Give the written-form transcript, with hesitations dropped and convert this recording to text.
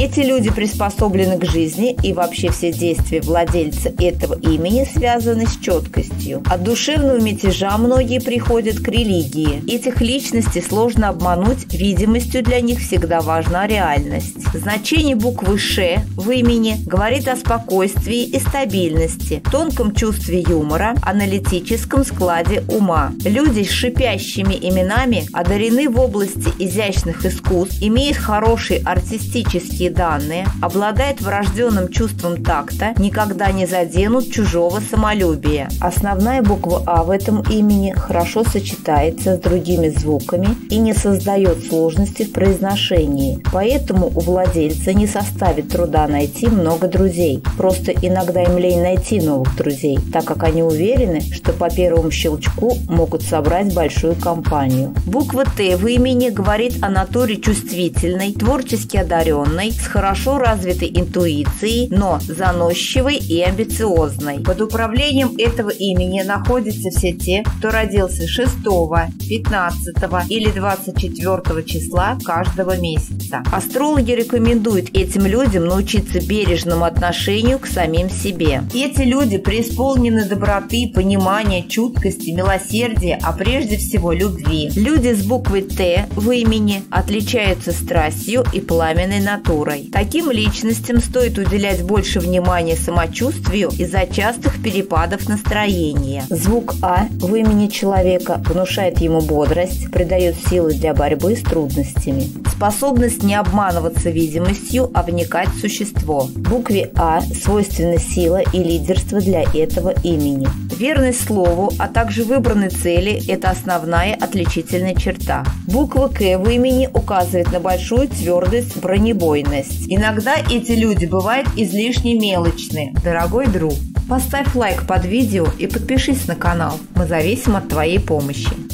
Эти люди приспособлены к жизни, и вообще все действия владельца этого имени связаны с четкостью. От душевного мятежа многие приходят к религии. Этих личностей сложно обмануть, видимостью для них всегда важна реальность. Значение буквы «Ш» в имени говорит о спокойствии и стабильности, тонком чувстве юмора, аналитическом складе ума. Люди с шипящими именами одарены в области изящных искусств, имеют хорошие артистические данные, обладают врожденным чувством такта, никогда не заденут чужого самолюбия. Основная буква «А» в этом имени хорошо сочетается с другими звуками и не создает сложности в произношении. Поэтому у владельца не составит труда найти много друзей. Просто иногда им лень найти новых друзей, так как они уверены, что по первому щелчку могут собрать большую компанию. Буква «Т» в имени говорит о натуре чувствительной, творчески одаренной, с хорошо развитой интуицией, но заносчивой и амбициозной. Под управлением этого имени находятся все те, кто родился 6, 15 или 24 числа каждого месяца. Астрологи рекомендуют этим людям научиться бережному отношению к самим себе. Эти люди преисполнены доброты, понимания, чуткости, милосердия, а прежде всего любви. Люди с буквой «Т» в имени отличаются страстью и пламенной натурой. Таким личностям стоит уделять больше внимания самочувствию из-за частых перепадов настроения. Звук «А» в имени человека внушает ему бодрость, придает силы для борьбы с трудностями. Способность не обманываться видимостью, а вникать в существо. Букве «А» свойственна сила и лидерство для этого имени. Верность слову, а также выбранной цели – это основная отличительная черта. Буква «К» в имени указывает на большую твердость, бронебойность. Иногда эти люди бывают излишне мелочны. Дорогой друг, поставь лайк под видео и подпишись на канал. Мы зависим от твоей помощи.